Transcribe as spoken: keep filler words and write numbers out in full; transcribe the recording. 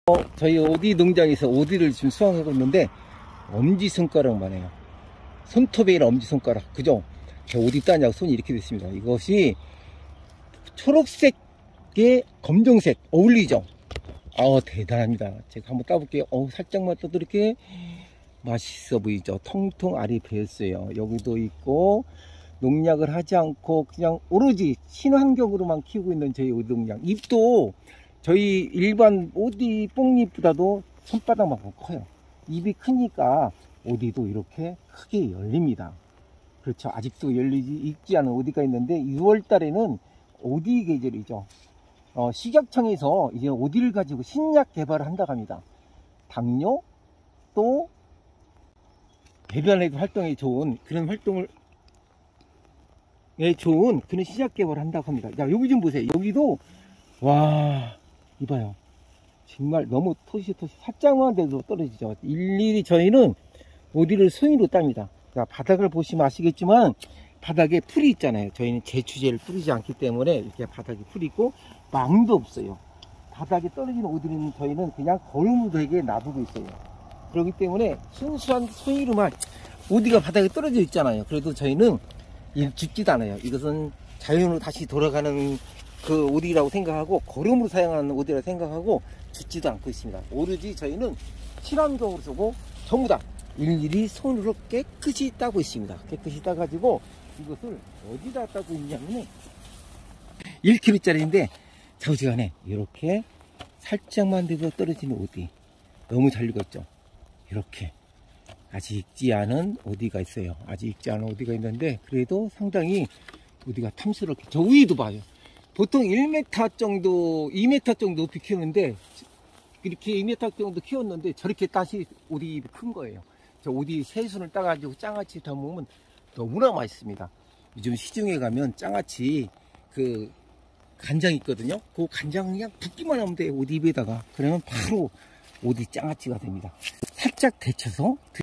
저희 오디 농장에서 오디를 지금 수확하고 있는데 엄지손가락만 해요. 손톱이나 엄지손가락, 그죠? 저 오디 따냐고 손이 이렇게 됐습니다. 이것이 초록색에 검정색 어울리죠? 아, 대단합니다. 제가 한번 따볼게요. 어, 살짝만 떠도 이렇게 맛있어 보이죠? 통통 알이 배었어요. 여기도 있고, 농약을 하지 않고 그냥 오로지 친환경으로만 키우고 있는 저희 오디 농장. 잎도 저희 일반 오디 뽕잎보다도 손바닥만큼 커요. 잎이 크니까 오디도 이렇게 크게 열립니다. 그렇죠. 아직도 열리지 익지 않은 오디가 있는데 유월 달에는 오디 계절이죠. 어, 식약청에서 이제 오디를 가지고 신약 개발을 한다고 합니다. 당뇨 또 배변에도 활동에 좋은 그런 활동을 예, 좋은 그런 신약 개발을 한다고 합니다. 자, 여기 좀 보세요. 여기도 와, 이봐요. 정말 너무 토시토시 살짝만 돼도 떨어지죠. 일일이 저희는 오디를 손으로 땁니다. 자, 바닥을 보시면 아시겠지만 바닥에 풀이 있잖아요. 저희는 제초제를 뿌리지 않기 때문에 이렇게 바닥에 풀이 있고 망도 없어요. 바닥에 떨어지는 오디는 저희는 그냥 거름되게 놔두고 있어요. 그렇기 때문에 순수한 손으로만 오디가 바닥에 떨어져 있잖아요. 그래도 저희는 죽지도 않아요. 이것은 자연으로 다시 돌아가는 그 오디라고 생각하고 거름으로 사용하는 오디라고 생각하고 죽지도 않고 있습니다. 오로지 저희는 친환경으로 쓰고 전부 다 일일이 손으로 깨끗이 따고 있습니다. 깨끗이 따가지고 이것을 어디다 따고 있냐면 일 킬로그램짜리인데 좌우지간에 이렇게 살짝만 돼도 떨어지는 오디 너무 잘 익었죠. 이렇게 아직 익지 않은 오디가 있어요. 아직 익지 않은 오디가 있는데 그래도 상당히 오디가 탐스럽게 저 위에도 봐요. 보통 일 미터 정도 이 미터 정도 높이 키우는데 이렇게 이 미터 정도 키웠는데 저렇게 다시 오디 큰 거예요. 저 오디 새순을 따가지고 장아찌 담으면 너무나 맛있습니다. 요즘 시중에 가면 장아찌 그 간장 있거든요. 그 간장 그냥 붓기만 하면 돼요. 오디 입에다가. 그러면 바로 오디 장아찌가 됩니다. 살짝 데쳐서